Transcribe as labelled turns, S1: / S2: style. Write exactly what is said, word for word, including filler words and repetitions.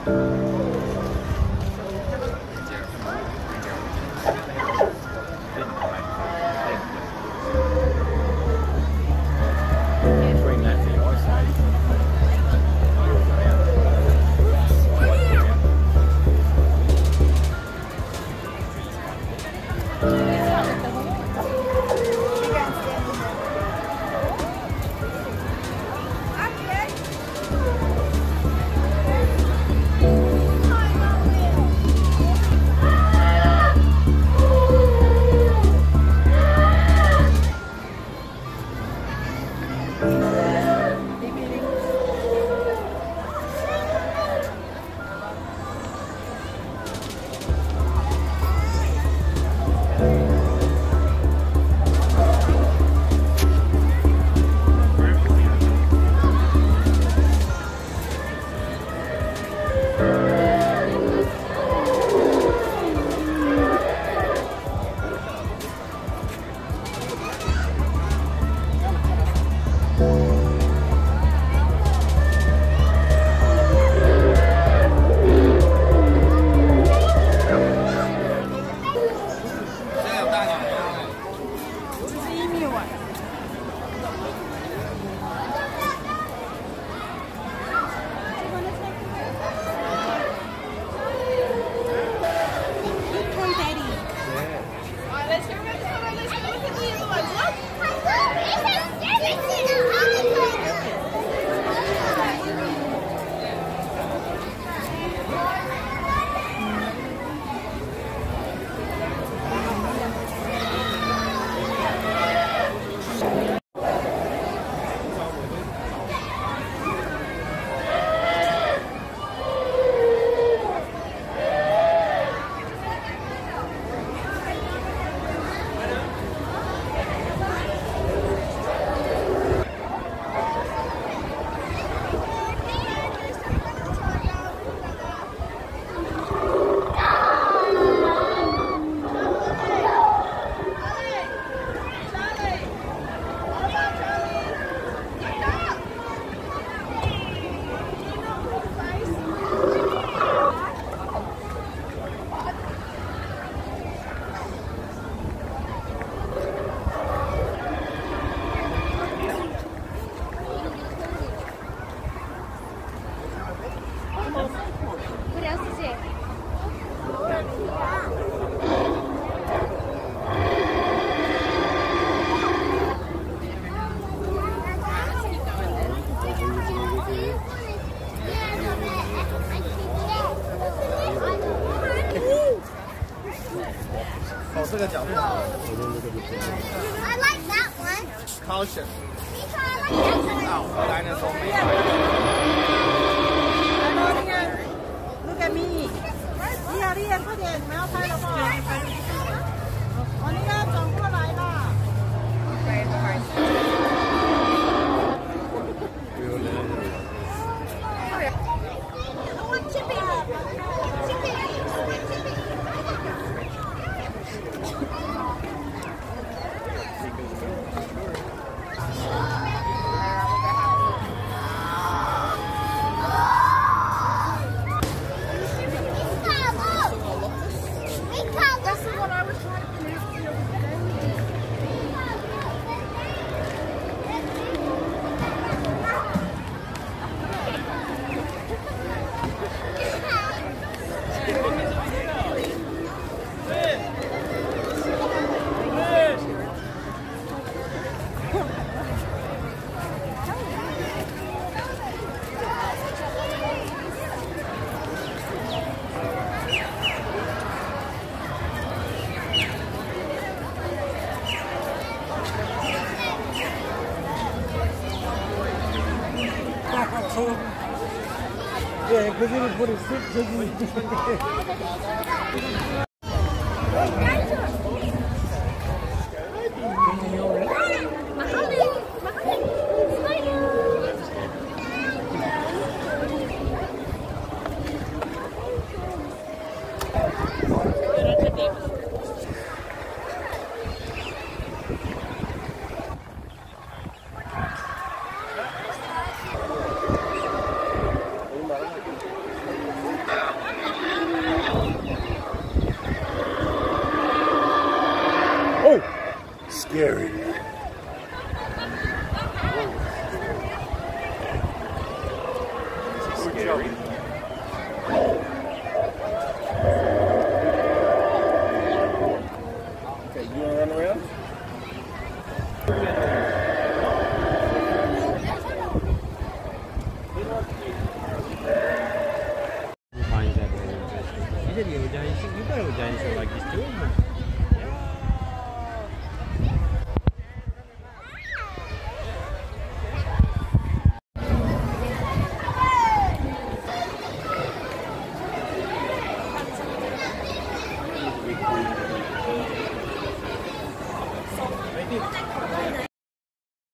S1: 这个角度。
S2: I like that one.
S1: Caution.
S2: Mika, I like that one.
S1: อ้าว荷兰的从没买。
S3: Look at me. 你好，你好，快点，你们要拍了吗？我那个转过来啦。拜拜。 Yeah, because it is what it's
S4: scary. This is scary. Okay, you wanna run around?
S5: He finds that very interesting. He said, you have a giant, you got a giant show like this too, man.